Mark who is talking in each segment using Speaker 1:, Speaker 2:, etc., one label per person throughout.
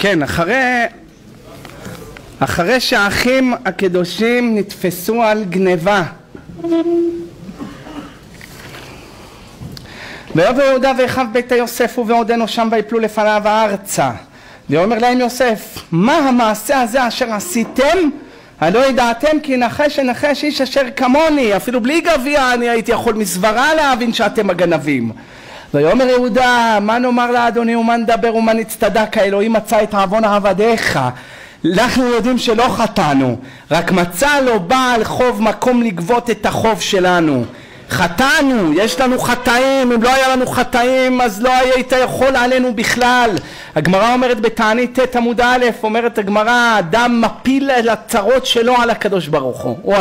Speaker 1: כן, אחרי שהאחים הקדושים נתפסו על גניבה, ויבוא יהודה ואחיו בית יוסף ובעודנו שם ויפלו לפניו ארצה, ואומר להם יוסף, מה המעשה הזה אשר עשיתם? הלא ידעתם כי נחש איש אשר כמוני, אפילו בלי גביע אני הייתי יכול מסברה להבין שאתם הגנבים. ויאמר יהודה, מה נאמר לאדוני ומה נדבר ומה נצטדק? האלוהים מצא את עוון עבדיך. אנחנו יודעים שלא חטאנו, רק מצא לו בעל חוב מקום לגבות את החוב שלנו. חטאנו, יש לנו חטאים, אם לא היה לנו חטאים אז לא היית יכול עלינו בכלל. הגמרא אומרת בתענית ט' עמוד א', אומרת הגמרא, אדם מפיל על הצרות שלו על הקדוש ברוך הוא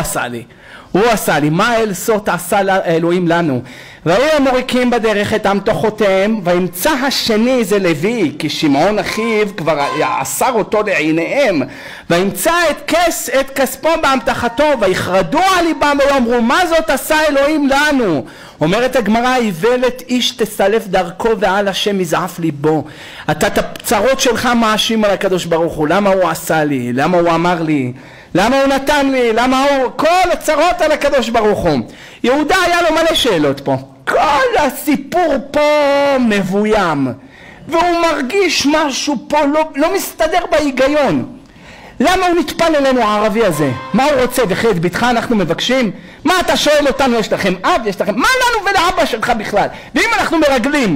Speaker 1: עשה לי, מה אלסות עשה לאלוהים לנו? והיו המוריקים בדרך את המתוחותיהם, וימצא השני זה לוי, כי שמעון אחיו כבר אסר אותו לעיניהם, וימצא את כספו באמתחתו, ויחרדו על ליבם ויאמרו, מה זאת עשה אלוהים לנו? אומרת הגמרא, איוולת איש תסלף דרכו ועל השם יזעף ליבו. אתה את הצרות שלך מאשים על הקדוש ברוך הוא, למה הוא עשה לי, למה הוא אמר לי, למה הוא נתן לי, למה הוא, כל הצרות על הקדוש ברוך הוא. יהודה היה לו מלא שאלות פה, כל הסיפור פה מבוים, והוא מרגיש משהו פה לא מסתדר בהיגיון. למה הוא נטפל אלינו הערבי הזה? מה הוא רוצה? וכי את ביתך אנחנו מבקשים? מה אתה שואל אותנו? יש לכם אב? יש לכם? מה לנו ולאבא שלך בכלל? ואם אנחנו מרגלים,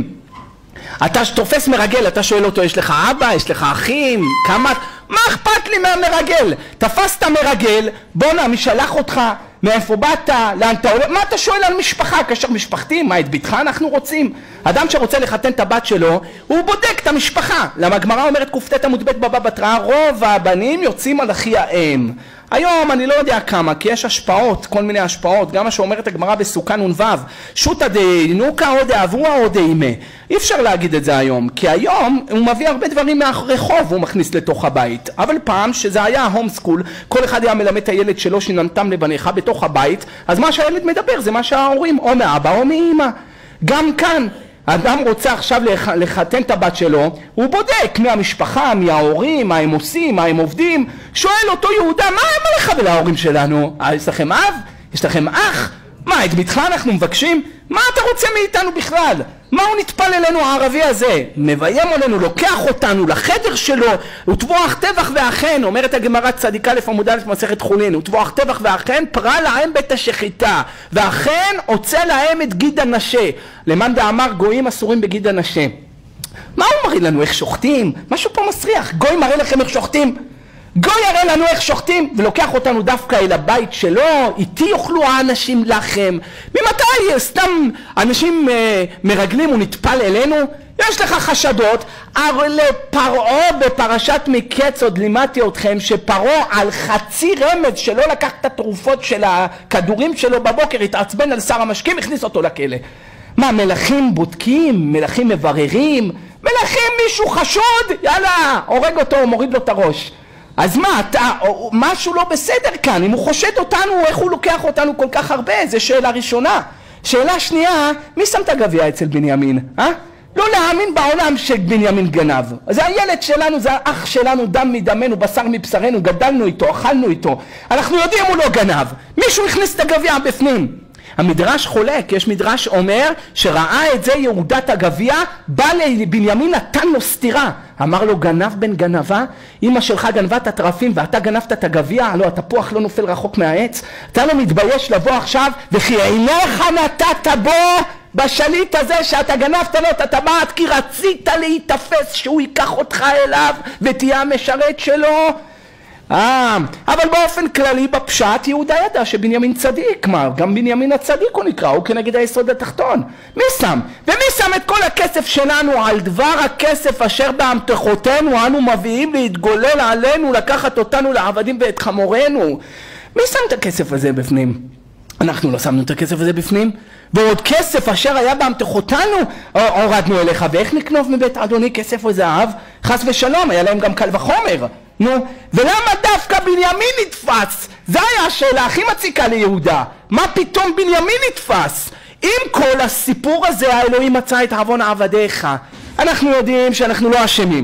Speaker 1: אתה תופס מרגל, אתה שואל אותו, יש לך אבא? יש לך אחים? כמה? מה אכפת לי מהמרגל? תפסת מרגל, בונה, מי שלח אותך? מאיפה באת? לאן אתה הולך? מה אתה שואל על משפחה? כאשר משפחתי, מה את ביתך אנחנו רוצים? אדם שרוצה לחתן את הבת שלו, הוא בודק את המשפחה. למה הגמרא אומרת כ"ט עמוד ב' בבא בתרא, רוב הבנים יוצאים על אחי האם. היום אני לא יודע כמה, כי יש השפעות, כל מיני השפעות, גם מה שאומרת הגמרא בסוכה נ"ו, שותא דינוקא או דאבוה או דאימא. אי אפשר להגיד את זה היום, כי היום הוא מביא הרבה דברים מהרחוב, הוא מכניס לתוך הבית. אבל פעם שזה היה הום סקול, כל אחד היה מלמד את הילד שלו שננתם לבניך בתוך הבית, אז מה שהילד מדבר זה מה שההורים, או מאבא או מאמא. גם כאן, אדם רוצה עכשיו לחתן את הבת שלו, הוא בודק מהמשפחה, מההורים, מה הם עושים, מה הם עובדים. שואל אותו יהודה, מה לך ולהורים שלנו? יש לכם אב? יש לכם אח? מה, את ביתך אנחנו מבקשים? מה אתה רוצה מאיתנו בכלל? מה הוא נטפל אלינו הערבי הזה? מביים עלינו, לוקח אותנו לחדר שלו, וטבוח טבח ואכן, אומרת הגמרא צדיק א' עמוד א' מסכת חולין, וטבוח טבח ואכן פרה להם בית השחיטה, ואכן הוצא להם את גיד הנשה. למאן דאמר גויים אסורים בגיד הנשה. מה הוא מראה לנו? איך שוחטים? משהו פה מסריח. גוי מראה לכם איך שוחטים? גוי יראה לנו איך שוחטים, ולוקח אותנו דווקא אל הבית שלו, איתי יאכלו האנשים לחם. ממתי סתם אנשים מרגלים ונטפל אלינו? יש לך חשדות, אבל פרעה בפרשת מקץ עוד לימדתי אתכם שפרעה על חצי רמז שלא לקח את התרופות של הכדורים שלו בבוקר, התעצבן על שר המשקים, הכניס אותו לכלא. מה, מלכים בודקים? מלכים מבררים? מלכים מישהו חשוד? יאללה, הורג אותו, מוריד לו את הראש. אז מה, משהו לא בסדר כאן, אם הוא חושד אותנו, איך הוא לוקח אותנו כל כך הרבה? זו שאלה ראשונה. שאלה שנייה, מי שם את הגביע אצל בנימין? לא להאמין בעולם שבנימין גנב. זה הילד שלנו, זה האח שלנו, דם מדמנו, בשר מבשרנו, גדלנו איתו, אכלנו איתו. אנחנו יודעים הוא לא גנב. מישהו הכניס את הגביע בפנים. המדרש חולק, יש מדרש אומר שראה את זה יהודת הגביע, בא לבנימין נתן לו סתירה. אמר לו, גנב בן גנבה, אמא שלך גנבה את הטרפים ואתה גנבת את הגביע, לא, התפוח לא נופל רחוק מהעץ, אתה לא מתבייש לבוא עכשיו, וכי עיניך נתת בו בשליט הזה שאתה גנבת לו את הטבעת, כי רצית להיתפס שהוא ייקח אותך אליו ותהיה המשרת שלו. אבל באופן כללי בפשט יהודה ידע שבנימין צדיק, מה? גם בנימין הצדיק הוא נקרא, הוא כנגד היסוד התחתון. מי שם? ומי שם את כל הכסף שלנו על דבר הכסף אשר באמתחותינו אנו מביאים להתגולל עלינו, לקחת אותנו לעבדים ואת חמורנו? מי שם את הכסף הזה בפנים? אנחנו לא שמנו את הכסף הזה בפנים, ועוד כסף אשר היה באמתחותינו הורדנו אליך. ואיך נקנוב מבית אדוני כסף וזהב? חס ושלום, היה להם גם קל וחומר. נו, ולמה דווקא בנימין נתפס? זה היה השאלה הכי מציקה ליהודה. מה פתאום בנימין נתפס? עם כל הסיפור הזה האלוהים מצא את עוון עבדיך. אנחנו יודעים שאנחנו לא אשמים.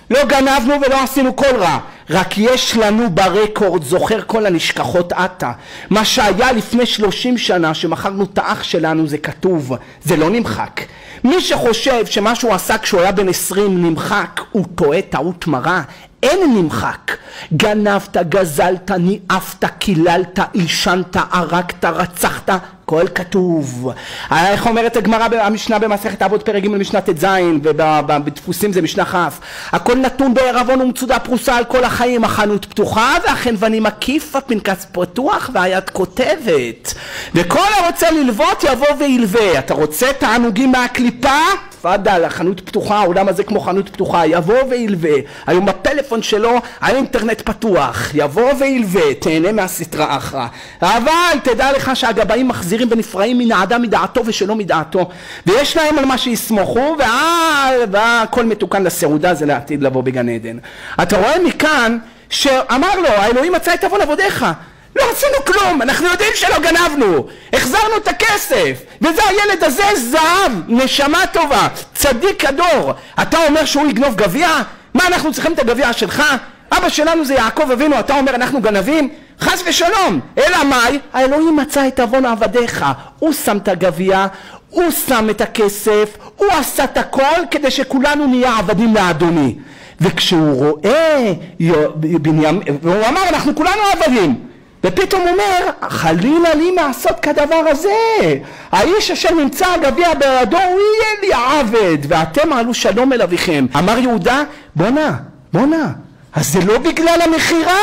Speaker 1: לא גנבנו ולא עשינו כל רע, רק יש לנו ברקורד, זוכר כל הנשכחות עתה. מה שהיה לפני 30 שנה שמכרנו את האח שלנו זה כתוב, זה לא נמחק. מי שחושב שמה שהוא עשה כשהוא היה בן 20 נמחק, הוא טועה טעות מרה. אין נמחק. גנבת, גזלת, ניאפת, קיללת, אישנת, ערקת, רצחת, כל כתוב. איך אומרת הגמרא המשנה במסכת אבות פרק ג' משנה ט"ז, ובדפוסים זה משנה כ'. הכל נתון בעירבון ומצודה פרוסה על כל החיים, החנות פתוחה והחן ואני מקיף, הפנקס פתוח והיד כותבת. וכל הרוצה ללוות יבוא וילווה. אתה רוצה תענוגים מהקליפה? תפדל, החנות פתוחה, העולם הזה כמו חנות פתוחה, יבוא וילווה. היום בפלאפון שלו האינטרנט פתוח, יבוא וילווה, תהנה מהסטרה אחרא. אבל תדע לך שהגבאים מחזירים ונפרעים מן האדם מדעתו ושלא מדעתו, ויש להם על מה שיסמוכו, והכל מתוקן לסעודה, זה לעתיד לבוא בגן עדן. אתה רואה מכאן שאמר לו, האלוהים מצא את עוון עבודיך. לא עשינו כלום, אנחנו יודעים שלא גנבנו, החזרנו את הכסף, וזה הילד הזה זהב, נשמה טובה, צדיק הדור. אתה אומר שהוא יגנוב גביע? מה, אנחנו צריכים את הגביע שלך? אבא שלנו זה יעקב אבינו, אתה אומר אנחנו גנבים? חס ושלום. אלא מאי? האלוהים מצא את עוון עבדיך, הוא שם את הגביע, הוא שם את הכסף, הוא עשה את הכל כדי שכולנו נהיה עבדים לאדוני. וכשהוא רואה בנימין, והוא אמר אנחנו כולנו עבדים, ופתאום אומר, חלילה לי מעשות כדבר הזה. האיש אשר נמצא הגביע בידו, הוא יהיה לי עבד, ואתם עלו שלום אל אביכם. אמר יהודה, בונה, אז זה לא בגלל המחירה.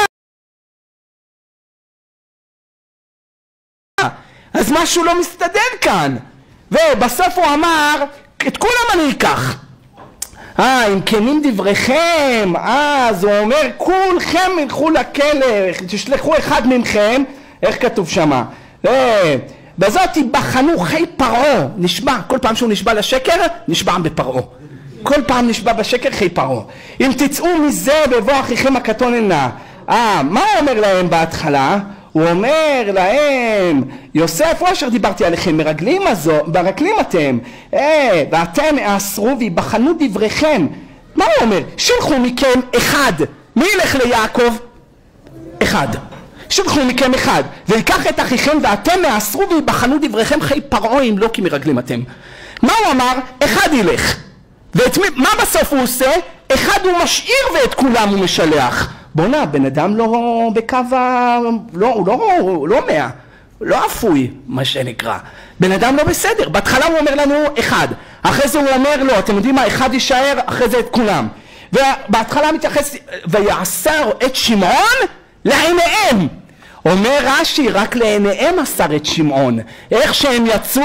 Speaker 1: אז משהו לא מסתדר כאן. ובסוף הוא אמר, את כולם אני אקח. אם כנים דבריכם, אז הוא אומר, כולכם ילכו לכלא, תשלחו אחד מכם, איך כתוב שמה? בזאת יבחנו חי פרעה, נשבע, כל פעם שהוא נשבע לשקר, נשבע בפרעה. כל פעם נשבע בשקר חי פרעה. אם תצאו מזה בבוא אחיכם הקטון הנה. מה הוא אומר להם בהתחלה? הוא אומר להם, יוסף הוא אשר דיברתי עליכם, מרגלים אתם, ואתם אסרו ויבחנו דבריכם. מה הוא אומר? שלחו מכם אחד. מי ילך ליעקב? אחד. שלחו מכם אחד, ויקח את אחיכם ואתם אסרו ויבחנו דבריכם חי פרעה אם לא כי מרגלים אתם. מה הוא אמר? אחד ילך. מה בסוף הוא עושה? אחד הוא משאיר ואת כולם הוא משלח. בונה, בן אדם לא בקו הוא לא 100, לא אפוי, מה שנקרא. בן אדם לא בסדר. בהתחלה הוא אומר לנו אחד, אחרי זה הוא אומר לו, אתם יודעים מה, אחד יישאר, אחרי זה את כולם. ובהתחלה מתייחס, ויעשר את שמעון לעיניהם. אומר רש"י, רק לעיניהם אסר את שמעון. איך שהם יצאו?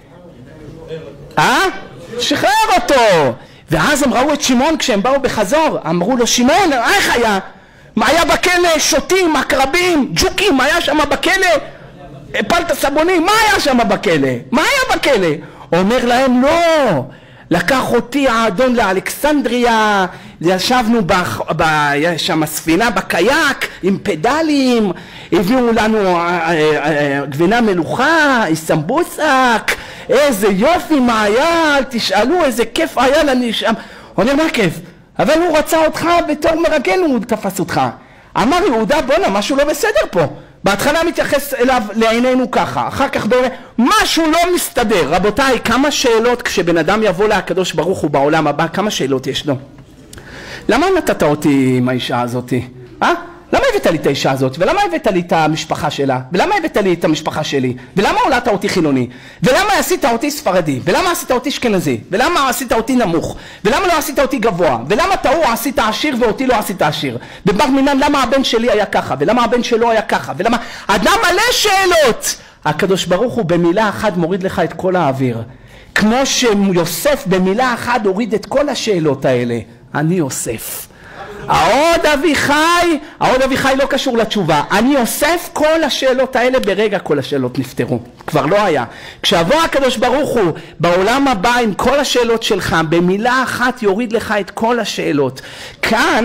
Speaker 1: שחרר אותו. ואז הם ראו את שמעון כשהם באו בחזור, אמרו לו, שמעון, איך היה? מה היה בכלא? שוטים, עקרבים, ג'וקים, מה היה שם בכלא? הפלת סבונים, מה היה שם בכלא? מה היה בכלא? אומר להם, לא, לקח אותי האדון לאלכסנדריה, ישבנו שם ספינה בקייק עם פדלים, הביאו לנו גבינה מלוכה, סמבוסק, איזה יופי מה היה, תשאלו איזה כיף היה לנו שם. הוא אומר, מה כיף? אבל הוא רצה אותך בתור מרגל, הוא תפס אותך. אמר יהודה, בונה, משהו לא בסדר פה. בהתחלה מתייחס אליו לעינינו ככה, אחר כך דומה, משהו לא מסתדר. רבותיי, כמה שאלות כשבן אדם יבוא לקדוש ברוך הוא בעולם הבא, כמה שאלות יש לו? למה נתת אותי עם האישה הזאת? למה הבאת לי את האישה הזאת? ולמה הבאת לי את המשפחה שלה? ולמה הבאת לי את המשפחה שלי? ולמה הולדת אותי חילוני? ולמה עשית אותי ספרדי? ולמה עשית אותי אשכנזי? ולמה עשית אותי נמוך? ולמה לא עשית אותי גבוה? ולמה תאו עשית עשיר ואותי לא עשית עשיר? בבר מינן, למה הבן שלי היה ככה? ולמה הבן שלו היה ככה? ולמה? אדם מלא שאלות! הקדוש ברוך הוא במילה אחת מוריד לך את כל האוויר. כמו שיוסף במילה אחת הוריד את כל השאלות האלה. אני יוסף. העוד אביחי לא קשור לתשובה. אני אוסף כל השאלות האלה ברגע כל השאלות נפתרו. כבר לא היה. כשעבור הקדוש ברוך הוא בעולם הבא עם כל השאלות שלך, במילה אחת יוריד לך את כל השאלות. כאן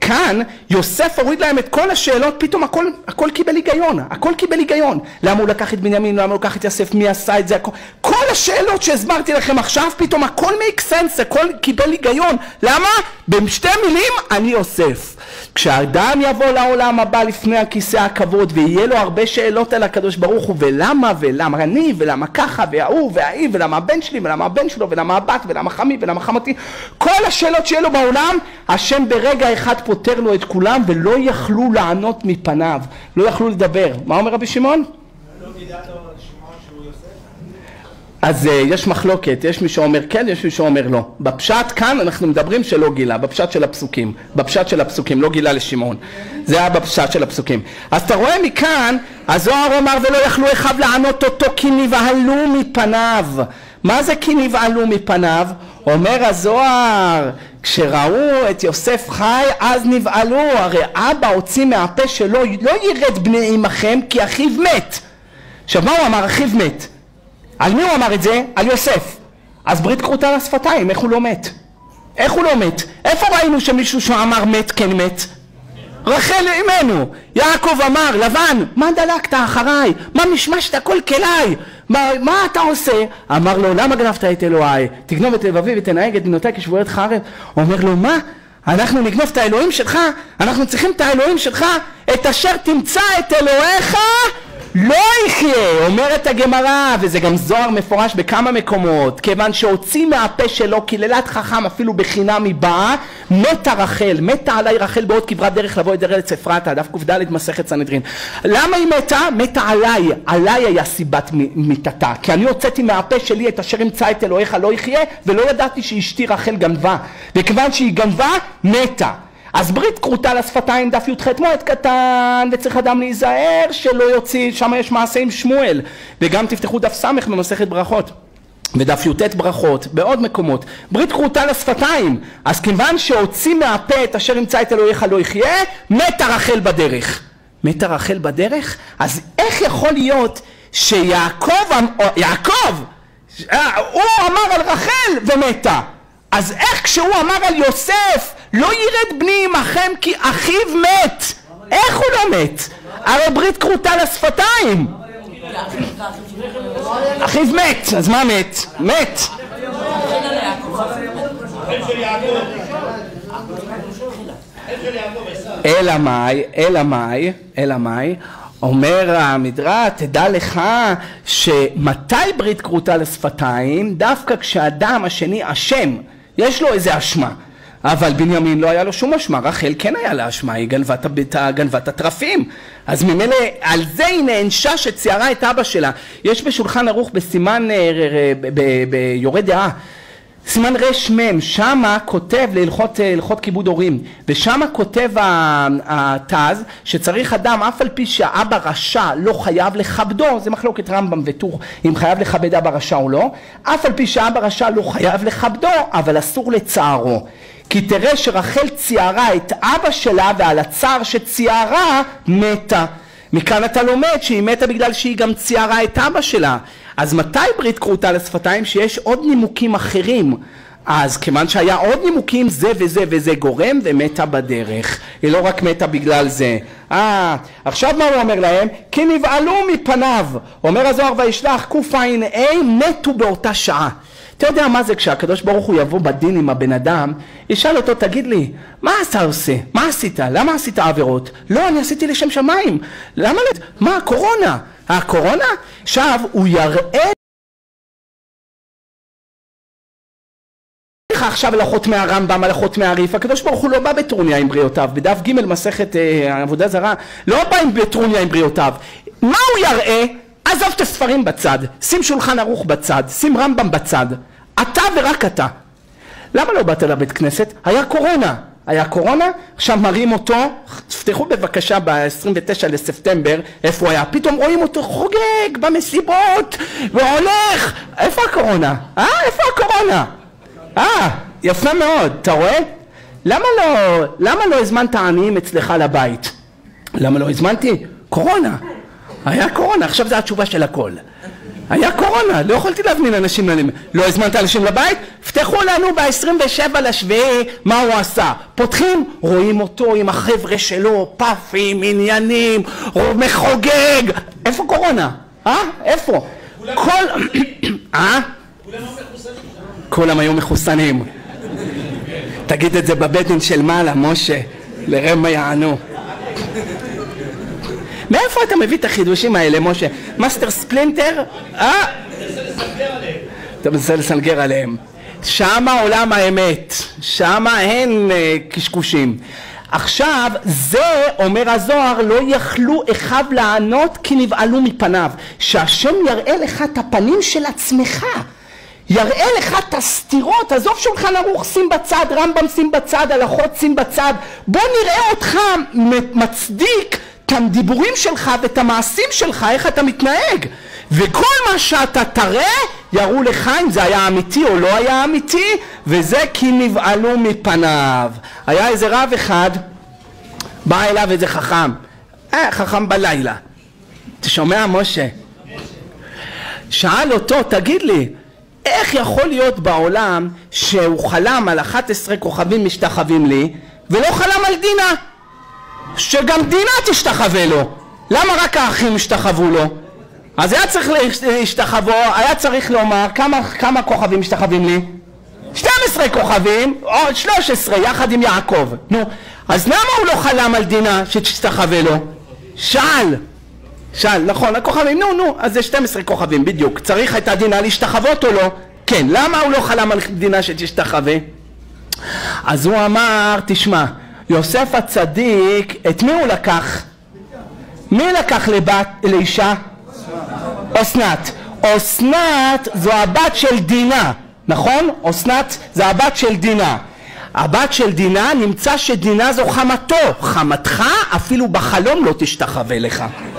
Speaker 1: כאן יוסף הוריד להם את כל השאלות, פתאום הכל קיבל היגיון, הכל קיבל היגיון. למה הוא לקח את בנימין, למה הוא לקח את יוסף, מי עשה את זה, כל השאלות שהסברתי לכם עכשיו, פתאום הכל make sense, הכל קיבל היגיון. למה? בשתי מילים, אני יוסף. כשאדם יבוא לעולם הבא לפני הכיסא הכבוד ויהיה לו הרבה שאלות על הקדוש ברוך הוא, ולמה אני, ולמה ככה, והוא והאי, ולמה הבן שלי, ולמה הבן שלו, ולמה הבת, ולמה חמי, ולמה חמתי, כל השאלות שיהיה לו בעולם, השם ברגע אחד פותר לו את כולם, ולא יכלו לענות מפניו, לא יכלו לדבר. מה אומר רבי שמעון?
Speaker 2: לא גידעת שמעון שהוא יוסף?
Speaker 1: אז יש מחלוקת, יש מי שאומר כן, יש מי שאומר לא. בפשט כאן אנחנו מדברים שלא גילה, בפשט של הפסוקים, לא גילה לשמעון. זה היה בפשט של הפסוקים. אז אתה רואה מכאן, הזוהר אומר ולא יכלו אחיו לענות אותו כי נבהלו מפניו. מה זה כי נבהלו מפניו? אומר הזוהר, כשראו את יוסף חי אז נבהלו, הרי אבא הוציא מהפה שלו, לא ירד בני עמכם כי אחיו מת. עכשיו מה הוא אמר? אחיו מת. על מי הוא אמר את זה? על יוסף. אז ברית כרותה לשפתיים, איך הוא לא מת? איך הוא לא מת? איפה ראינו שמישהו שאמר מת כן מת? רחל אמנו. יעקב אמר, לבן, מה דלקת אחריי? מה משמשת כל כלי? מה אתה עושה? אמר לו, למה גנבת את אלוהי? תגנוב את לבבי ותנהג את בנותיי כשבויות חרב. אומר לו, מה? אנחנו נגנוב את האלוהים שלך? אנחנו צריכים את האלוהים שלך? את אשר תמצא את אלוהיך לא יחיה, אומרת הגמרא, וזה גם זוהר מפורש בכמה מקומות, כיוון שהוציא מהפה שלו קללת חכם אפילו בחינם מבאה, מתה רחל, מתה עליי רחל בעוד כברת דרך לבוא את ארץ אפרתה, דף קד מסכת סנהדרין. למה היא מתה? מתה עליי היה סיבת מיתתה, כי אני הוצאתי מהפה שלי את אשר ימצא את אלוהיך לא יחיה, ולא ידעתי שאשתי רחל גנבה, וכיוון שהיא גנבה, מתה. אז ברית כרותה לשפתיים, דף י"ח מועד קטן, וצריך אדם להיזהר שלא יוציא, שם יש מעשה עם שמואל, וגם תפתחו דף סמך במסכת ברכות, ודף י"ט ברכות, בעוד מקומות. ברית כרותה לשפתיים, אז כיוון שהוציא מהפה את אשר ימצא את אלוהיך לא יחיה, מתה רחל בדרך. מתה רחל בדרך? אז איך יכול להיות שיעקב, הוא אמר על רחל ומתה? אז איך כשהוא אמר על יוסף, לא ירד בני עמכם כי אחיו מת? איך הוא לא מת? הרי ברית כרותה לשפתיים. אחיו מת, אז מה מת? מת. אלא מאי, אומר המדרש, תדע לך שמתי ברית כרותה לשפתיים? דווקא כשאדם השני אשם, יש לו איזה אשמה. אבל בנימין לא היה לו שום אשמה, רחל כן היה לה אשמה, היא גנבה את הטרפים. אז ממילא על זה היא נענשה שציירה את אבא שלה. יש בשולחן ערוך בסימן ביורה דעה, סימן רש מם, שמה כותב להלכות כיבוד הורים, ושמה כותב התז שצריך אדם, אף על פי שהאבא רשע לא חייב לכבדו, זה מחלוקת רמב"ם וטור, אם חייב לכבד אבא רשע או לא, אף על פי שהאבא רשע לא חייב לכבדו, אבל אסור לצערו. כי תראה שרחל ציירה את אבא שלה, ועל הצער שציירה מתה. מכאן אתה לומד שהיא מתה בגלל שהיא גם ציירה את אבא שלה. אז מתי ברית כרותה לשפתיים? שיש עוד נימוקים אחרים. אז כיוון שהיה עוד נימוקים, זה וזה וזה גורם, ומתה בדרך. היא לא רק מתה בגלל זה. עכשיו מה הוא אומר להם? כי נבהלו מפניו. אומר הזוהר וישלח קע"ה, מתו באותה שעה. אתה יודע מה זה כשהקדוש ברוך הוא יבוא בדין עם הבן אדם, ישאל אותו, תגיד לי, מה אתה עושה? מה עשית? למה עשית עבירות? לא, אני עשיתי לשם שמיים. למה? מה? הקורונה. הקורונה? עכשיו הוא יראה לך עכשיו הלכות מהרמב"ם, הלכות מהריף. הקדוש ברוך הוא לא בא בטרוניה עם בריאותיו. בדף ג' מסכת עבודה זרה, לא בא בטרוניה עם בריאותיו. מה הוא יראה? עזוב את הספרים בצד, שים שולחן ערוך בצד, שים רמב"ם בצד. אתה ורק אתה. למה לא באת לבית כנסת? היה קורונה, עכשיו מראים אותו, תפתחו בבקשה ב-29 לספטמבר, איפה הוא היה? פתאום רואים אותו חוגג במסיבות, והולך. איפה הקורונה? איפה הקורונה? יפה מאוד, אתה רואה? למה לא הזמנת עניים אצלך לבית? למה לא הזמנתי? קורונה. היה קורונה, עכשיו זה התשובה של הכל. היה קורונה, לא יכולתי להזמין אנשים לנמל. לא הזמנת אנשים לבית? פתחו לנו ב-27 לשביעי מה הוא עשה. פותחים, רואים אותו עם החבר'ה שלו, פאפים, עניינים, מחוגג. איפה קורונה? איפה? כולם היו מחוסנים. תגיד את זה בבטן של מעלה, משה, לראה מה יענו. מאיפה אתה מביא את החידושים האלה, משה? מאסטר ספלינטר? אתה מנסה לסנגר עליהם. שמה עולם האמת, שמה אין קשקושים. עכשיו, זה, אומר הזוהר, לא יכלו אחיו לענות כי נבעלו מפניו. שהשם יראה לך את הפנים של עצמך. יראה לך את הסתירות, עזוב שולחן ערוך שים בצד, רמב"ם שים בצד, הלכות שים בצד. בוא נראה אותך מצדיק את הדיבורים שלך ואת המעשים שלך, איך אתה מתנהג. וכל מה שאתה תראה, יראו לך אם זה היה אמיתי או לא היה אמיתי, וזה כי נבעלו מפניו. היה איזה רב אחד, בא אליו איזה חכם, חכם בלילה. אתה שומע, משה? שאל אותו, תגיד לי, איך יכול להיות בעולם שהוא חלם על 11 כוכבים משתחווים לי, ולא חלם על דינה? שגם דינה תשתחווה לו. למה רק האחים השתחוו לו? אז היה צריך להשתחוו, היה צריך לומר, כמה כוכבים משתחווים לי? 12 כוכבים, או 13, יחד עם יעקב. נו, אז למה הוא לא חלם על דינה שתשתחווה לו? שאל, נכון, הכוכבים, נו, אז זה 12 כוכבים, בדיוק. צריך את הדינה להשתחוות או לא? כן, למה הוא לא חלם על דינה שתשתחווה? אז הוא אמר, תשמע, יוסף הצדיק, את מי הוא לקח? מי לקח לאישה? אסנת. אסנת זו הבת של דינה, נכון? אסנת זה הבת של דינה. הבת של דינה נמצא שדינה זו חמתו. חמתך אפילו בחלום לא תשתחווה לך.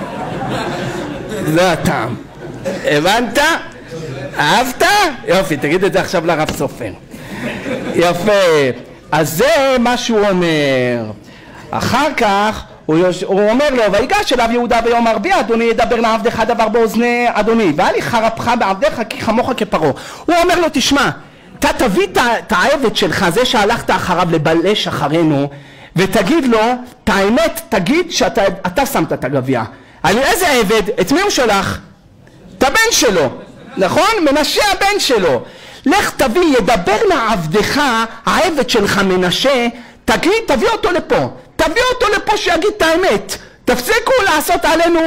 Speaker 1: זה הטעם. הבנת? אהבת? יופי, תגיד את זה עכשיו לרב סופר. יפה. אז זה מה שהוא אומר. אחר כך הוא אומר לו, ויגש אליו יהודה ויאמר בי אדוני ידבר לעבדך דבר באוזני אדוני, ואל יחרפך בעבדך כי כמוך כפרעה. הוא אומר לו, תשמע, אתה תביא את העבד שלך, זה שהלכת אחריו לבלש אחרינו, ותגיד לו, את האמת, תגיד שאתה שמת את הגביע. על איזה עבד? את מי הוא שלח? את הבן שלו, נכון? מנשה הבן שלו. לך תביא, ידבר לעבדך, העבד שלך מנשה, תביא אותו לפה. תביא אותו לפה שיגיד את האמת. תפסיקו לעשות עלינו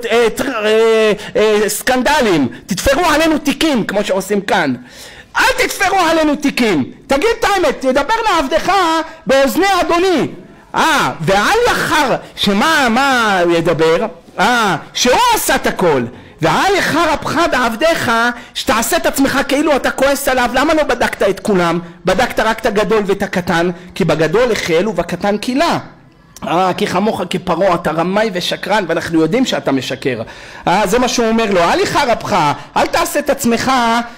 Speaker 1: סקנדלים. תתפרו עלינו תיקים, כמו שעושים כאן. אל תתפרו עלינו תיקים. תגיד את האמת, תדבר לעבדך באוזני אדוני. ועל יחר, מה ידבר? שהוא עשה את הכל. ועל יחר אפך בעבדך, שתעשה את עצמך כאילו אתה כועס עליו. למה לא בדקת את כולם? בדקת רק את הגדול ואת הקטן, כי בגדול החל ובקטן קילה. כי כמוך כפרעה, אתה רמאי ושקרן, ואנחנו יודעים שאתה משקר. זה מה שהוא אומר לו, אל יחר אפך, אל תעשה את עצמך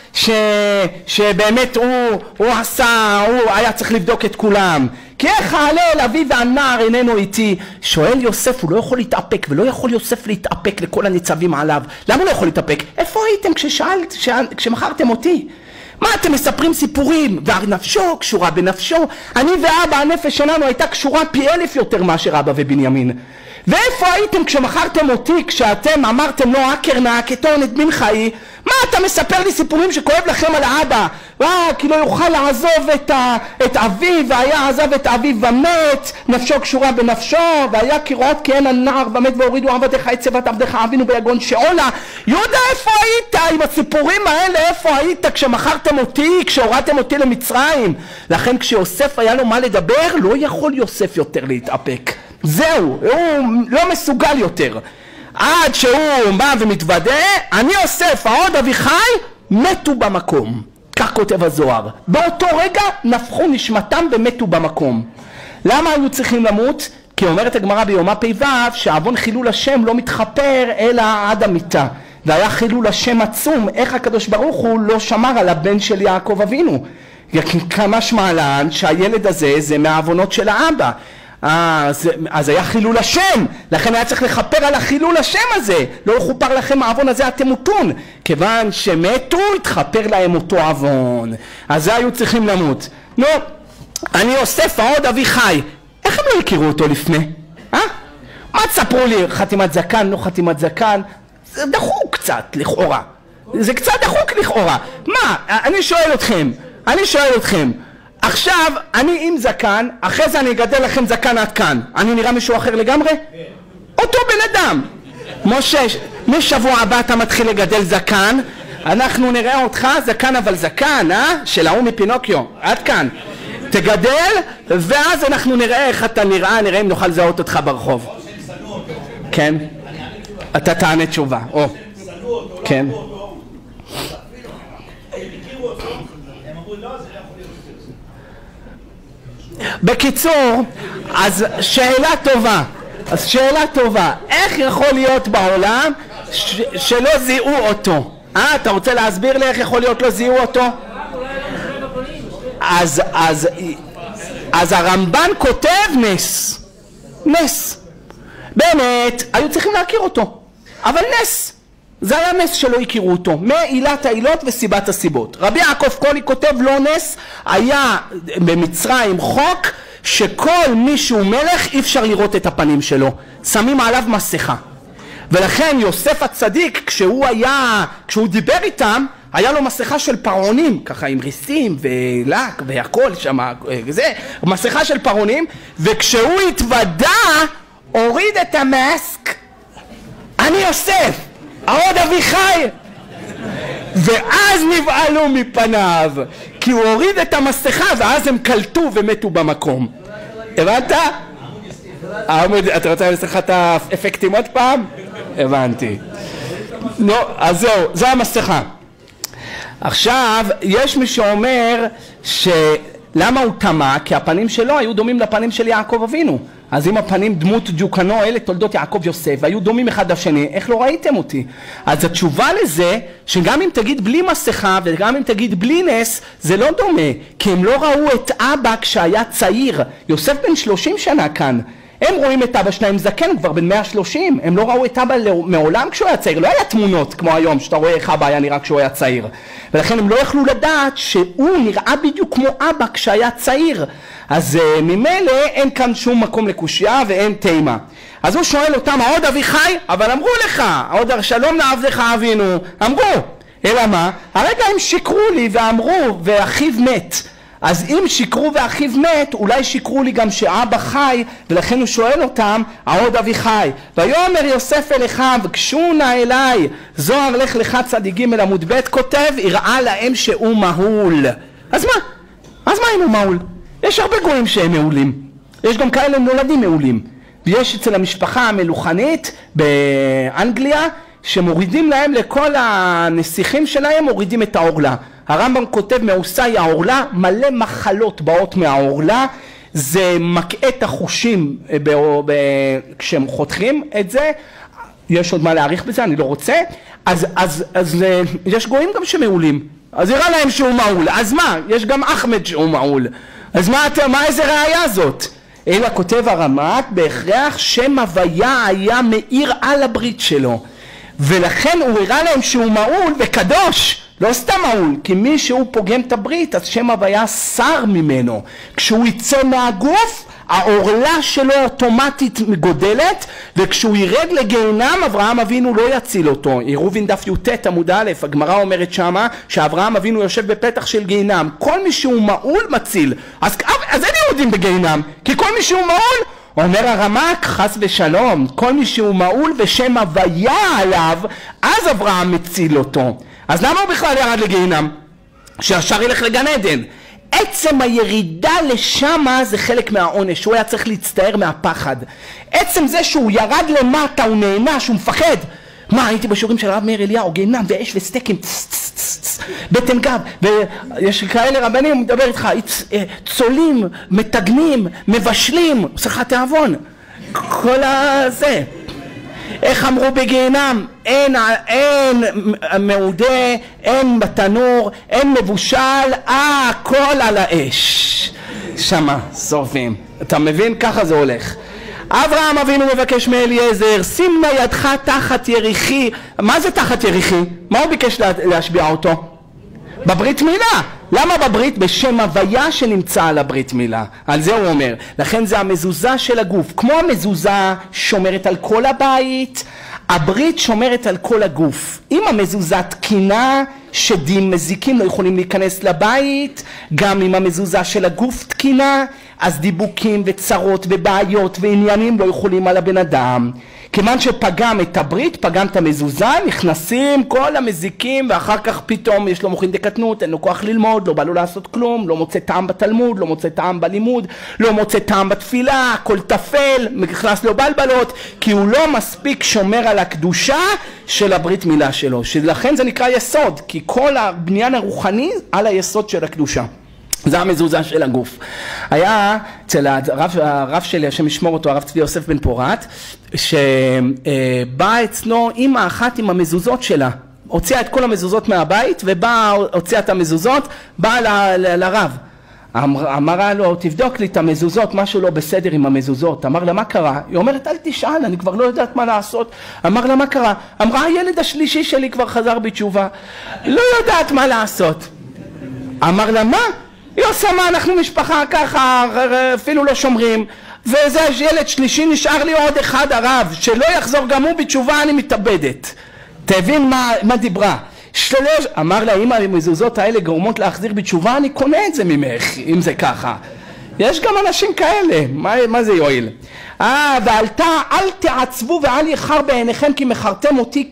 Speaker 1: שבאמת הוא היה צריך לבדוק את כולם. כי איך העלה אל אבי והנער איננו איתי? שואל יוסף, הוא לא יכול להתאפק, ולא יכול יוסף להתאפק לכל הניצבים עליו. למה הוא לא יכול להתאפק? איפה הייתם כשמכרתם אותי? מה אתם מספרים סיפורים? והנפשו קשורה בנפשו. אני ואבא, הנפש שלנו הייתה קשורה פי 1000 יותר מאשר אבא ובנימין. ואיפה הייתם כשמכרתם אותי, כשאתם אמרתם לא עקר נא כתון את בן חיי? מה אתה מספר לי סיפורים שכואב לכם על האבא? כי לא יוכל לעזוב את אביו, והיה עזב את אביו ומת, נפשו קשורה בנפשו, והיה כראות כהן הנער ומת והורידו עבדיך את צוות עבדיך אבינו ביגון שאולה. יהודה, איפה היית עם הסיפורים האלה? איפה היית כשמכרתם אותי, כשהורדתם אותי למצרים? לכן כשיוסף היה לו מה לדבר, לא יכול יוסף יותר להתאפק. זהו, הוא לא מסוגל יותר. עד שהוא בא ומתוודה, אני יוסף, העוד אביחי, מתו במקום. כך כותב הזוהר. באותו רגע נפחו נשמתם ומתו במקום. למה היו צריכים למות? כי אומרת הגמרא ביומא פ"ו שעוון חילול השם לא מתחפר אלא עד המיתה. והיה חילול השם עצום, איך הקדוש ברוך הוא לא שמר על הבן של יעקב אבינו. כמה שמעלן שהילד הזה זה מהעוונות של האבא. אז היה חילול השם, לכן היה צריך לכפר על החילול השם הזה. לא יכופר לכם העוון הזה אתם מותון, כיוון שמתו התכפר להם אותו עוון, אז זה היו צריכים למות. נו, אני יוסף העוד אבי חי, איך הם לא הכירו אותו לפני? מה תספרו לי, חתימת זקן, לא חתימת זקן? זה דחוק קצת לכאורה, זה קצת דחוק לכאורה. מה, אני שואל אתכם, עכשיו אני עם זקן, אחרי זה אני אגדל לכם זקן עד כאן, אני נראה מישהו אחר לגמרי? אותו בן אדם. משה, משבוע הבא אתה מתחיל לגדל זקן, אנחנו נראה אותך זקן אבל זקן, של ההוא מפינוקיו, עד כאן תגדל, ואז אנחנו נראה איך אתה נראה, נראה אם נוכל לזהות אותך ברחוב. כן? אתה תענה תשובה. כן. בקיצור, אז שאלה טובה, איך יכול להיות בעולם שלא זיהו אותו? אתה רוצה להסביר לי איך יכול להיות לא זיהו אותו? אז הרמב"ן כותב נס. באמת היו צריכים להכיר אותו, אבל נס, זה היה נס שלא הכירו אותו, מעילת העילות וסיבת הסיבות. רבי יעקב קולי כותב לא נס, היה במצרים חוק שכל מי שהוא מלך אי אפשר לראות את הפנים שלו, שמים עליו מסכה. ולכן יוסף הצדיק כשהוא דיבר איתם היה לו מסכה של פרעונים, ככה עם ריסים ולק והכל שם, מסכה של פרעונים, וכשהוא התוודע הוריד את המאסק, אני יוסף העוד אבי חי, ואז נבעלו מפניו, כי הוא הוריד את המסכה ואז הם קלטו ומתו במקום. הבנת? אתה רוצה לסך את האפקטים עוד פעם? הבנתי. נו, אז זהו, זו המסכה. עכשיו יש מי שאומר למה הוא תמה? כי הפנים שלו היו דומים לפנים של יעקב אבינו. אז אם הפנים דמות ג'וקנו, אלה תולדות יעקב יוסף, והיו דומים אחד לשני, איך לא ראיתם אותי? אז התשובה לזה, שגם אם תגיד בלי מסכה וגם אם תגיד בלי נס, זה לא דומה, כי הם לא ראו את אבא כשהיה צעיר. יוסף בן 30 שנה כאן. הם רואים את אבא שלהם זקן, כבר בן 130, הם לא ראו את אבא מעולם כשהוא היה צעיר, לא היה תמונות כמו היום שאתה רואה איך אבא היה נראה כשהוא היה צעיר, ולכן הם לא יכלו לדעת שהוא נראה בדיוק כמו אבא כשהיה צעיר, אז ממילא אין כאן שום מקום לקושיה ואין תימה. אז הוא שואל אותם, העוד אבי חי? אבל אמרו לך, העוד שלום לעבדך אבינו, אמרו, אלא מה? הרגע הם שיקרו לי ואמרו ואחיו מת, אז אם שיקרו ואחיו מת, אולי שיקרו לי גם שאבא חי, ולכן הוא שואל אותם, העוד אבי חי. ויאמר יוסף אל אחיו, גשו נא אליי, זוהר לך לך צדיק ג' עמוד ב' כותב, יראה להם שהוא מהול. אז מה אם הוא מהול? יש הרבה גויים שהם מעולים, יש גם כאלה נולדים מעולים, ויש אצל המשפחה המלוכנית באנגליה, שמורידים להם לכל הנסיכים שלהם, מורידים את העורלה. הרמב"ם כותב מעושי העורלה, מלא מחלות באות מהעורלה, זה מקעה את החושים כשהם חותכים את זה, יש עוד מה להעריך בזה, אני לא רוצה, אז יש גויים גם שמעולים, אז יראה להם שהוא מעול, אז מה? יש גם אחמד שהוא מעול, אז מה איזה ראיה זאת? אלא כותב הרמ"ט, בהכרח שם הוויה היה מאיר על הברית שלו, ולכן הוא הראה להם שהוא מעול וקדוש, לא סתם מעול, כי מי שהוא פוגם את הברית, אז שם הוויה שר ממנו. כשהוא יצא מהגוף, העורלה שלו אוטומטית גודלת, וכשהוא ירד לגיהנם, אברהם אבינו לא יציל אותו. עירובין דף י"ט עמוד א', הגמרא אומרת שמה, שאברהם אבינו יושב בפתח של גיהנם. כל מי שהוא מעול מציל. אז אין יהודים בגיהנם, כי כל מי שהוא מעול, אומר הרמ"ק, חס ושלום, כל מי שהוא מעול ושם הוויה עליו, אז אברהם מציל אותו. אז למה הוא בכלל ירד לגיהנם? שהשאר ילך לגן עדן. עצם הירידה לשמה זה חלק מהעונש, הוא היה צריך להצטער מהפחד. עצם זה שהוא ירד למטה, הוא נענש, הוא מפחד. מה, הייתי בשיעורים של הרב מאיר אליהו, גיהנם ואש וסטייקים, בטן גב, ויש כאלה רבנים, הוא מדבר איתך, צולים, מתגנים, מבשלים, עושה לך תיאבון, כל הזה. איך אמרו בגיהנם? אין מעודה, אין בתנור, אין מבושל, הכל על האש. שמה, שורפים. אתה מבין? ככה זה הולך. אברהם אבינו מבקש מאליעזר, שים נא ידך תחת יריחי. מה זה תחת יריחי? מה הוא ביקש להשביע אותו? בברית מילה. למה בברית? בשם הוויה שנמצא על הברית מילה. על זה הוא אומר. לכן זה המזוזה של הגוף. כמו המזוזה שומרת על כל הבית, הברית שומרת על כל הגוף. אם המזוזה תקינה, שדים מזיקים לא יכולים להיכנס לבית, גם אם המזוזה של הגוף תקינה, אז דיבוקים וצרות ובעיות ועניינים לא יכולים על הבן אדם. כיוון שפגם את הברית, פגם את המזוזה, נכנסים כל המזיקים, ואחר כך פתאום יש לו מוחין דקטנות, אין לו כוח ללמוד, לא בא לו לעשות כלום, לא מוצא טעם בתלמוד, לא מוצא טעם בלימוד, לא מוצא טעם בתפילה, הכל תפל, נכנס לו בלבלות, כי הוא לא מספיק שומר על הקדושה של הברית מילה שלו, שלכן זה נקרא יסוד, כי כל הבניין הרוחני על היסוד של הקדושה. זה המזוזה של הגוף. היה אצל הרב שלי, השם ישמור אותו, הרב צבי יוסף בן פורת, שבא אצלו אמא אחת עם המזוזות שלה. הוציאה את כל המזוזות מהבית, ובאה, הוציאה את המזוזות, באה לרב. אמרה לו, תבדוק לי את המזוזות, משהו לא בסדר עם המזוזות. אמר לה, מה קרה? היא אומרת, אל תשאל, אני כבר לא יודעת מה לעשות. אמר לה, מה קרה? אמרה, הילד השלישי שלי כבר חזר בתשובה. לא יודעת מה לעשות. אמר לה, מה? היא עושה מה, אנחנו משפחה ככה, אפילו לא שומרים, וזה ילד שלישי, נשאר לי עוד אחד הרב, שלא יחזור גם הוא בתשובה, אני מתאבדת. תבין מה דיברה. אמר לה, אם המזוזות האלה גורמות להחזיר בתשובה, אני קונה את זה ממך, אם זה ככה. יש גם אנשים כאלה, מה זה יועיל? ועלתה, אל תעצבו ואל יחר בעיניכם, כי מכרתם אותי,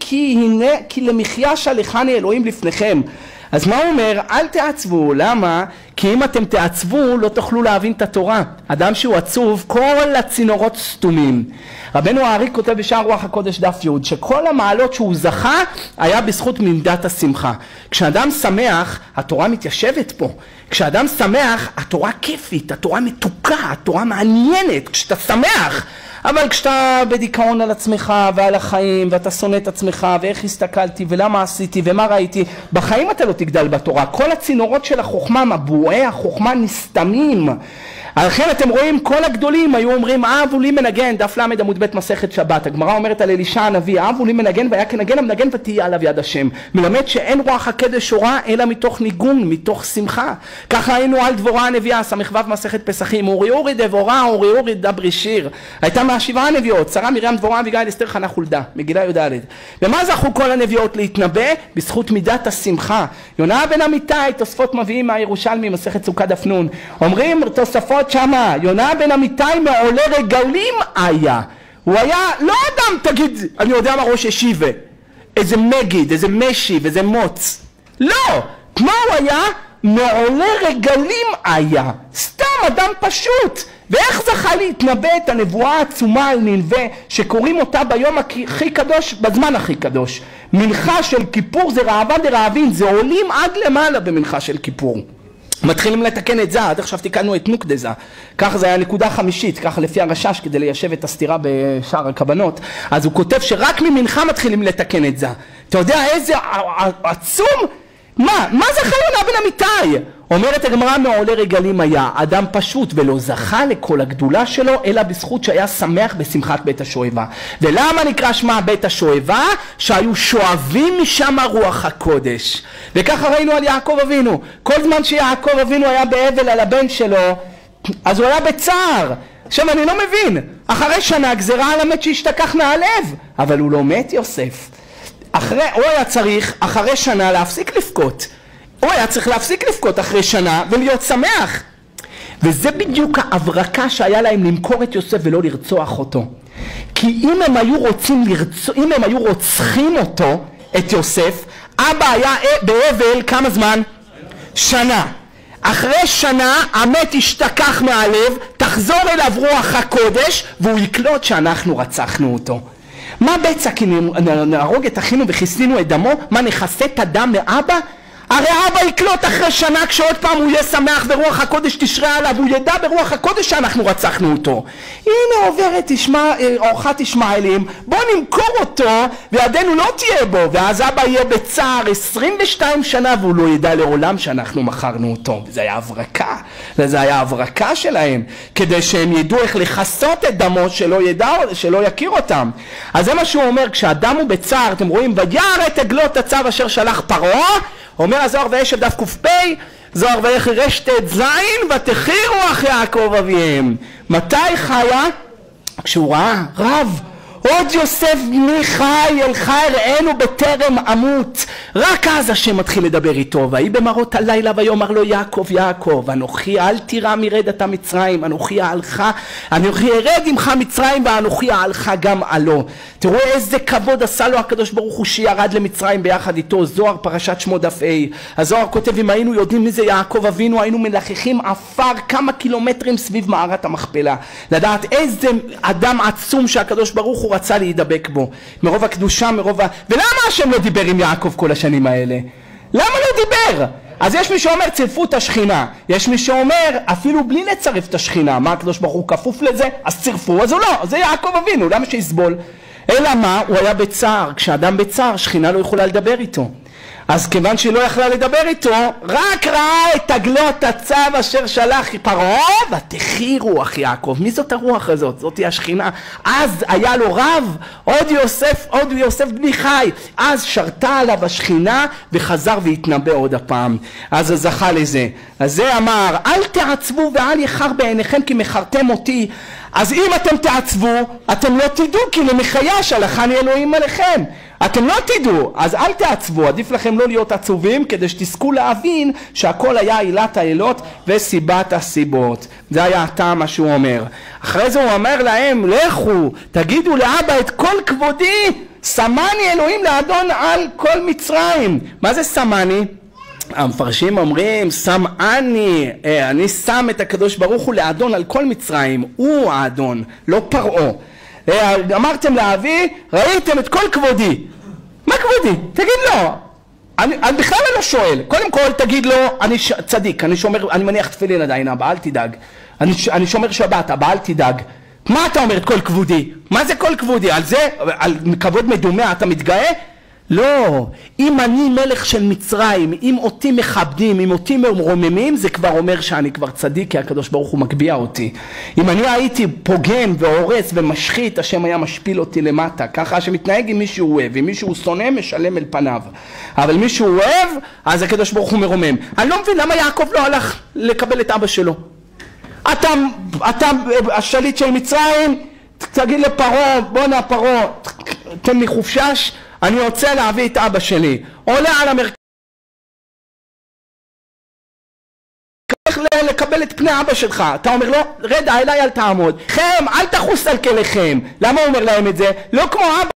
Speaker 1: כי למחיה שלחני אלוהים לפניכם. אז מה הוא אומר? אל תעצבו. למה? כי אם אתם תעצבו לא תוכלו להבין את התורה. אדם שהוא עצוב, כל הצינורות סתומים. רבנו הארי כותב בשער רוח הקודש דף י' שכל המעלות שהוא זכה היה בזכות מידת השמחה. כשאדם שמח, התורה מתיישבת פה. כשאדם שמח, התורה כיפית, התורה מתוקה, התורה מעניינת. כשאתה שמח, אבל כשאתה בדיכאון על עצמך ועל החיים, ואתה שונא את עצמך, ואיך הסתכלתי, ולמה עשיתי, ומה ראיתי, בחיים אתה לא תגדל בתורה. כל הצינורות של החוכמה, מבועי החוכמה נסתמים. לכן אתם רואים, כל הגדולים היו אומרים, אהבו לי מנגן, דף למד עמוד בית מסכת שבת. הגמרא אומרת על אלישע הנביא, אהבו לי מנגן, והיה כנגן המנגן ותהיה עליו יד השם. מלמד שאין רוח הקדש שורה, אלא מתוך ניגון, מתוך שמחה. ככה היינו על דבורה הנביאה, סמ"ו מסכת פסחים, אורי אורי דבורה, אורי אורי דברי שיר. הייתה מהשבעה הנביאות, שרה מרים דבורה אביגיל אסתר חנה חולדה, מגילה י"ד. ומה זכו כל הנביאות להתנבא? בזכות מידת השמחה. יונה בן אמיתי, תוספות מביאים מהירושלמי, מסכת סוכה דף נ'. אומרים תוספות שמה, יונה בן אמיתי מעולה רגלים היה. הוא היה לא אדם, תגיד, אני יודע מה ראש ישיבה, איזה מגיד, איזה משיב, איזה מוץ. לא, מה הוא היה? מעולה רגלים היה. סתם אדם פשוט. ואיך זכה להתנבא את הנבואה העצומה על ננבא שקוראים אותה ביום הכי קדוש, בזמן הכי קדוש? מנחה של כיפור זה ראווה דרעבין, זה עולים עד למעלה במנחה של כיפור. מתחילים לתקן את זה, עד עכשיו תיקנו את נוקדזה, כך זה היה נקודה חמישית, ככה לפי הרשש כדי ליישב את הסתירה בשער הכוונות. אז הוא כותב שרק ממנחה מתחילים לתקן את זה. אתה יודע איזה עצום? מה זה יונה בן אמיתי? אומרת הגמרא, מעולה רגלים היה, אדם פשוט ולא זכה לכל הגדולה שלו, אלא בזכות שהיה שמח בשמחת בית השואבה. ולמה נקרא שמה בית השואבה? שהיו שואבים משם רוח הקודש. וככה ראינו על יעקב אבינו. כל זמן שיעקב אבינו היה באבל על הבן שלו, אז הוא היה בצער. עכשיו אני לא מבין, אחרי שנה גזרה על המת שהשתכח מהלב, אבל הוא לא מת יוסף. הוא היה צריך אחרי שנה להפסיק לבכות. הוא היה צריך להפסיק לבכות אחרי שנה ולהיות שמח. וזה בדיוק ההברקה שהיה להם למכור את יוסף ולא לרצוח אותו. כי אם הם היו רוצחים אותו, את יוסף, אבא היה באבל כמה זמן? שנה. אחרי שנה המת ישתכח מהלב, תחזור אליו רוח הקודש והוא יקלוט שאנחנו רצחנו אותו. מה בצע? כי נהרוג את אחינו וכיסינו את דמו? מה, נכסה את הדם מאבא? הרי אבא יקלוט אחרי שנה כשעוד פעם הוא יהיה שמח ורוח הקודש תשרה עליו, הוא ידע ברוח הקודש שאנחנו רצחנו אותו. הנה עוברת אורחת ישמעאלים, בוא נמכור אותו וידנו לא תהיה בו, ואז אבא יהיה בצער 22 שנה והוא לא ידע לעולם שאנחנו מכרנו אותו. זה היה הברקה, וזה היה הברקה שלהם, כדי שהם ידעו איך לחסות את דמו שלא יכיר אותם. אז זה מה שהוא אומר, כשאדם הוא בצער, אתם רואים, וירא את עגלות הצו אשר שלח פרעה, אומר הזוהר וישב דף ק"פ, זוהר ויחרש ט"ז, ותחי רוח יעקב אביהם. מתי חיה? כשהוא ראה, רב, עוד יוסף בני חי, אלך אראנו בטרם אמות. רק אז השם מתחיל לדבר איתו, ויהי במראות הלילה ויאמר לו יעקב יעקב, אנוכי אל תירא מרד אתה מצרים, אנוכי ארד עמך מצרים ואנוכי אעלך גם עלו. תראו איזה כבוד עשה לו הקדוש ברוך הוא שירד למצרים ביחד איתו. זוהר פרשת שמות דף A, הזוהר כותב, אם היינו יודעים מי זה יעקב אבינו היינו מלחכים עפר כמה קילומטרים סביב מערת המכפלה, לדעת איזה אדם עצום שהקדוש ברוך הוא רצה להידבק בו, מרוב הקדושה, ולמה השם לא דיבר עם יעקב כל השנים האלה? למה לא דיבר? אז יש מי שאומר צרפו את השכינה, יש מי שאומר אפילו בלי לצרף את השכינה, מה הקדוש ברוך הוא כפוף לזה? אז צרפו, אז הוא לא, זה יעקב אבינו, למה שיסבול? אלא מה? הוא היה בצער, כשאדם בצער שכינה לא יכולה לדבר איתו, אז כיוון שלא יכלה לדבר איתו, רק ראה את עגלות הצו אשר שלח פרעה, ותחי רוח יעקב. מי זאת הרוח הזאת? זאת היא השכינה. אז היה לו רב, עוד יוסף בני חי, אז שרתה עליו השכינה וחזר והתנבא עוד הפעם, אז זכה לזה. אז זה אמר, אל תעצבו ואל יחר בעיניכם כי מכרתם אותי. אז אם אתם תעצבו, אתם לא תדעו כי למחיה שלחני אלוהים עליכם. אתם לא תדעו, אז אל תעצבו, עדיף לכם לא להיות עצובים כדי שתזכו להבין שהכל היה עילת העילות וסיבת הסיבות. זה היה הטעם מה שהוא אומר. אחרי זה הוא אומר להם, לכו, תגידו לאבא את כל כבודי, שמני אלוהים לאדון על כל מצרים. מה זה שמני? המפרשים אומרים, אני שם את הקדוש ברוך הוא לאדון על כל מצרים, הוא האדון, לא פרעה. אמרתם לאבי, ראיתם את כל כבודי. מה כבודי? תגיד לו. אני בכלל לא שואל. קודם כל תגיד לו, אני צדיק, אני מניח תפילין עדיין, אבא, אל תדאג. אני שומר שבת, אבא, אל תדאג. מה אתה אומר את כל כבודי? מה זה כל כבודי? על זה, על כבוד מדומה אתה מתגאה? לא, אם אני מלך של מצרים, אם אותי מכבדים, אם אותי מרוממים, זה כבר אומר שאני כבר צדיק, כי הקדוש ברוך הוא מגביה אותי. אם אני הייתי פוגם והורס ומשחית, השם היה משפיל אותי למטה. ככה שמתנהג עם מישהו אוהב, אם מישהו שונא משלם אל פניו. אבל מישהו אוהב, אז הקדוש ברוך הוא מרומם. אני לא מבין למה יעקב לא הלך לקבל את אבא שלו. אתה השליט של מצרים, תגיד לפרעה, בוא נה פרעה, תן לי חופשש, אני רוצה להביא את אבא שלי. עולה על המרכז לקבל את פני אבא שלך. אתה אומר לו, רד אליי, אל תעמוד. חם, אל תחוס על כליכם. למה הוא אומר להם את זה? לא כמו אבא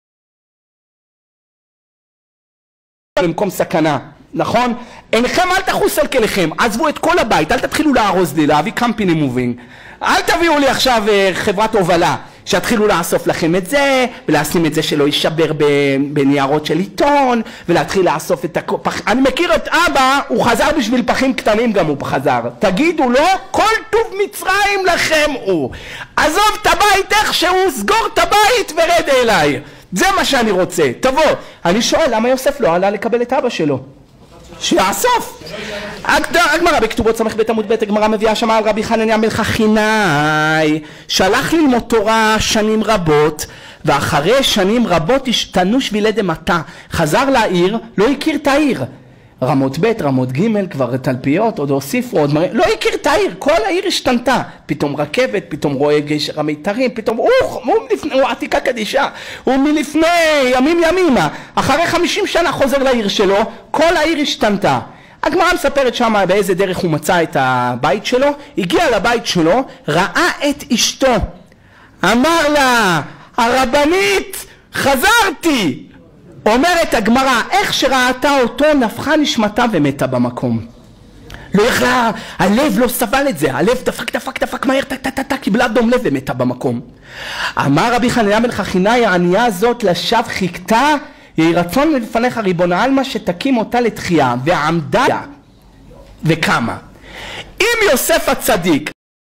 Speaker 1: במקום סכנה, נכון? אינכם אל תחוס על כליכם, עזבו את כל הבית, אל תתחילו לארוז לי, להביא קמפיני מובינג. אל תביאו לי עכשיו חברת הובלה שהתחילו לאסוף לכם את זה, ולשים את זה שלא יישבר בניירות של עיתון, ולהתחיל לאסוף את הפח. אני מכיר את אבא, הוא חזר בשביל פחים קטנים גם הוא חזר. תגידו לו, כל טוב מצרים לכם הוא. עזוב את הבית איכשהו, סגור את הבית ורד אליי. זה מה שאני רוצה, תבוא. אני שואל, למה יוסף לא עלה לקבל את אבא שלו? שיאסוף. הגמרא בכתובות סמך בית עמוד ב', הגמרא מביאה שמה על רבי חנניה בן חכינאי, שלח ללמוד תורה שנים רבות, ואחרי שנים רבות השתנו שבילי דמטה. חזר לעיר, לא הכיר את העיר. רמות ב', רמות ג', כבר תלפיות, עוד הוסיפו, עוד מראה, לא הכיר את העיר, כל העיר השתנתה. פתאום רכבת, פתאום רואה גשר המיתרים, פתאום הוא עתיקה קדישה, הוא מלפני ימימה. אחרי 50 שנה חוזר לעיר שלו, כל העיר השתנתה. הגמרא מספרת שמה באיזה דרך הוא מצא את הבית שלו, הגיע לבית שלו, ראה את אשתו. אמר לה, הרבנית, חזרתי. אומרת הגמרא, איך שראתה אותו נפחה נשמתה ומתה במקום. לא יכלה, הלב לא סבל את זה, הלב דפק מהר, קיבלה דום לב ומתה במקום. אמר רבי חנניה בן חכינאי, הענייה הזאת לשווא חיכתה, יהי רצון לפניך ריבון העלמא שתקים אותה לתחייה, ועמדה וקמה. אם יוסף הצדיק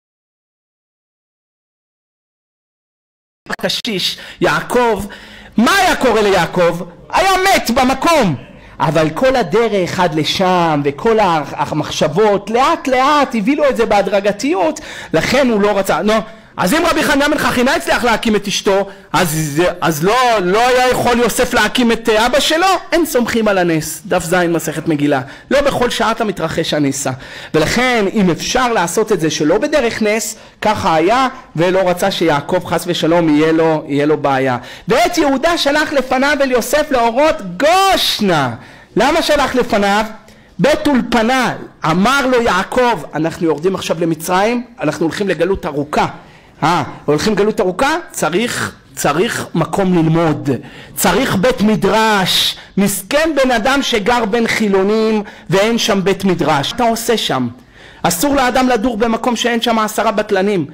Speaker 1: הקשיש יעקב, מה היה קורה ליעקב? היה מת במקום. אבל כל הדרך עד לשם וכל המחשבות לאט לאט הביא את זה בהדרגתיות, לכן הוא לא רצה. אז אם רבי חנינא בן חכינא הצליח להקים את אשתו, אז לא היה יכול יוסף להקים את אבא שלו? אין סומכים על הנס. דף ז' מסכת מגילה. לא בכל שעה אתה מתרחש הנסה. ולכן אם אפשר לעשות את זה שלא בדרך נס, ככה היה, ולא רצה שיעקב חס ושלום יהיה לו בעיה. ואת יהודה שלח לפניו אל יוסף להורות גושנה. למה שלח לפניו? בית אולפנה. אמר לו יעקב, אנחנו יורדים עכשיו למצרים, אנחנו הולכים לגלות ארוכה. הולכים גלות ארוכה, צריך מקום ללמוד, צריך בית מדרש. מסכן בן אדם שגר בין חילונים ואין שם בית מדרש. אתה עושה שם? אסור לאדם לדור במקום שאין שם 10 בטלנים.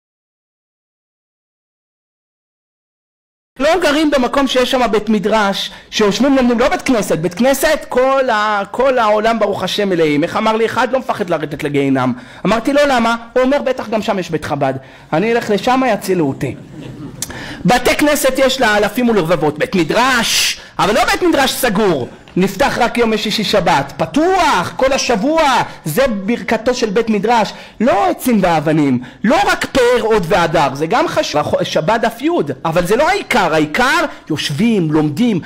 Speaker 1: לא גרים במקום שיש שם בית מדרש, שיושבים לומדים, לא בית כנסת, בית כנסת כל העולם ברוך השם מלאים. איך אמר לי אחד? לא מפחד לרדת לגיהינם. אמרתי לו למה? הוא אומר בטח גם שם יש בית חב"ד. אני אלך לשם יצילו אותי. בתי כנסת יש לה אלפים ולרבבות. בית מדרש, אבל לא בית מדרש סגור, נפתח רק יום שישי שבת, פתוח כל השבוע. זה ברכתו של בית מדרש. לא עצים ואבנים, לא רק פאר עוד והדר, זה גם חשוב. שבת דף י', אבל זה לא העיקר. העיקר יושבים, לומדים.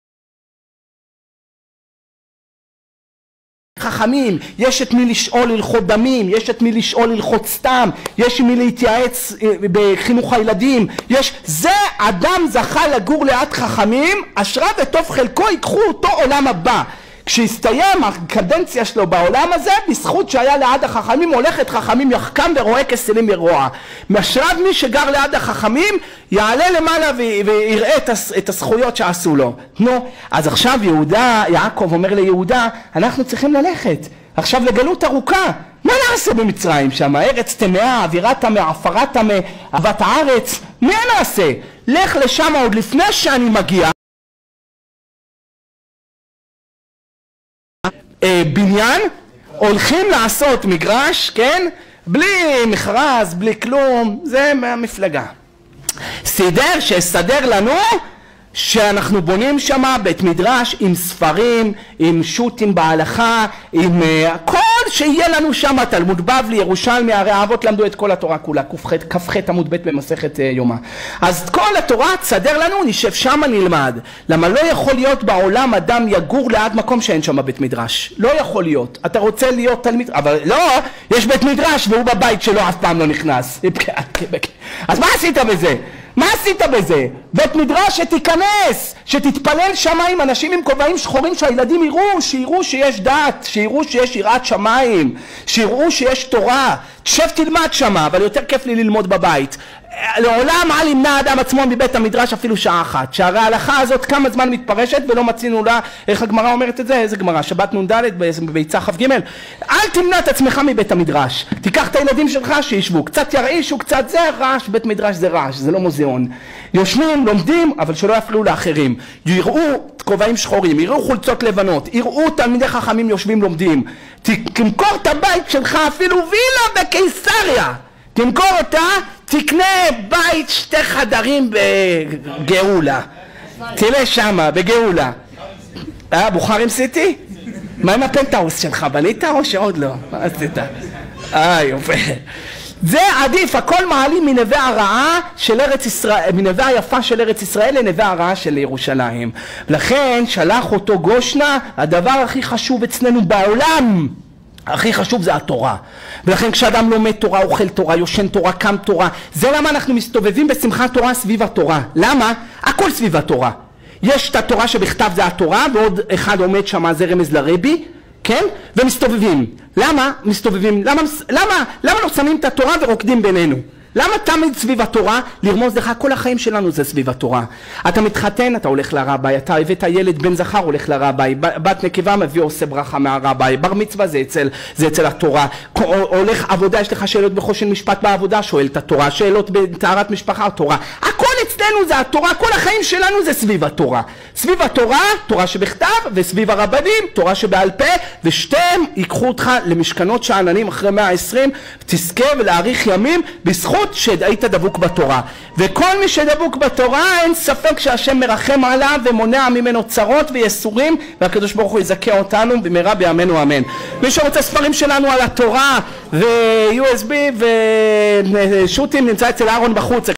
Speaker 1: חכמים, יש את מי לשאול הלכות דמים, יש את מי לשאול הלכות סתם, יש מי להתייעץ בחינוך הילדים. זה אדם זכה לגור ליד חכמים, אשריו וטוב חלקו, ייקחו אותו עולם הבא. כשהסתיים הקדנציה שלו בעולם הזה, בזכות שהיה ליד החכמים, הולכת חכמים יחכם ורואה כסלים ירוע. אשריו מי שגר ליד החכמים, יעלה למעלה ויראה את הזכויות שעשו לו. אז עכשיו יעקב אומר ליהודה, אנחנו צריכים ללכת עכשיו לגלות ארוכה. מה נעשה במצרים שם? ארץ טמאה, אווירה טמאה, עפרה טמאה, אהבת הארץ. מה נעשה? לך לשם עוד לפני שאני מגיע. בניין, הולכים לעשות מגרש, כן? בלי מכרז, בלי כלום, זה מהמפלגה. שסדר לנו שאנחנו בונים שם בית מדרש עם ספרים, עם שו"תים בהלכה, עם כל שיהיה לנו שם, תלמוד בבלי, ירושלמי, הרי האבות למדו את כל התורה כולה, כ"ח עמוד ב' במסכת יומא. אז כל התורה תסדר לנו, נשב שם נלמד. למה לא יכול להיות בעולם אדם יגור ליד מקום שאין שם בית מדרש? לא יכול להיות. אתה רוצה להיות תלמיד, אבל לא, יש בית מדרש והוא בבית שלו אף פעם לא נכנס. אז מה עשית בזה? מה עשית בזה? בית מדרש שתיכנס, שתתפלל שם עם אנשים עם כובעים שחורים, שהילדים שיראו שיש דת, שיראו שיש יראת שמיים, שיראו שיש תורה. תשב תלמד שם, אבל יותר כיף לי ללמוד בבית. לעולם אל ימנע אדם עצמו מבית המדרש אפילו שעה אחת. שהרי ההלכה הזאת כמה זמן מתפרשת ולא מצינו לה. איך הגמרא אומרת את זה? איזה גמרא? שבת נ"ד בביצה כ"ג. אל תמנע את עצמך מבית המדרש. תיקח את הילדים שלך שישבו, קצת ירעישו, קצת זה רעש. בית מדרש זה רעש, זה לא מוזיאון. יושבים, לומדים, אבל שלא יפריעו לאחרים. יראו כובעים שחורים, יראו חולצות לבנות, יראו תלמידי חכמים יושבים לומדים. תמכור את הבית שלך, אפילו וילה בקיסריה, תמכור אותה, תקנה בית 2 חדרים בגאולה, תלך שמה בגאולה. בוכרים סיטי? מה עם הפנטהאוס שלך? בנית או שעוד לא? מה עשית? יופי. זה עדיף, הכל מעלים מנווה הרעה של ארץ ישראל, מנווה היפה של ארץ ישראל לנווה הרעה של ירושלים. לכן שלח אותו גושנה. הדבר הכי חשוב אצלנו בעולם, הכי חשוב זה התורה. ולכן כשאדם לומד תורה, אוכל תורה, יושן תורה, קם תורה. זה למה אנחנו מסתובבים בשמחת תורה סביב התורה. למה? הכל סביב התורה. יש את התורה שבכתב זה התורה, ועוד אחד עומד שם, זה רמז לרבי, כן? ומסתובבים. למה מסתובבים? למה לא שמים את התורה ורוקדים בינינו? למה תמיד סביב התורה? לרמוז לך, כל החיים שלנו זה סביב התורה. אתה מתחתן, אתה הולך לרבי, אתה הבאת ילד בן זכר, הולך לרבי, בת נקבה מביא עושה ברכה מהרבי, בר מצווה זה אצל התורה. הולך עבודה, יש לך שאלות בחושן משפט בעבודה, שואל את התורה, שאלות בטהרת משפחה, התורה. הכל אצלנו זה התורה, כל החיים שלנו זה סביב התורה. סביב התורה, תורה שבכתב, וסביב הרבנים, תורה שבעל פה, ושתיהם ייקחו אותך למשכנות שאננים אחרי 120, תזכה ולהאריך ימים בזכות שהיית דבוק בתורה. וכל מי שדבוק בתורה, אין ספק שהשם מרחם עליו ומונע ממנו צרות ויסורים, והקדוש ברוך הוא יזכה אותנו במהרה בימינו אמן. מי שרוצה ספרים שלנו על התורה ו-USB ושוטים נמצא אצל אהרון בחוץ.